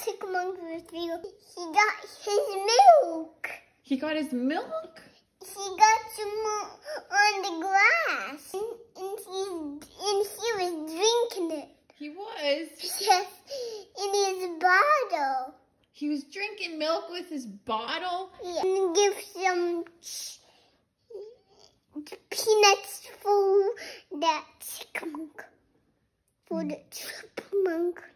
chipmunk with you. He got his milk. He got his milk? He got some milk on the grass. And he was drinking it. He was? Yes, in his bottle. He was drinking milk with his bottle? Yeah. And give some peanuts for that chipmunk. For the chipmunk.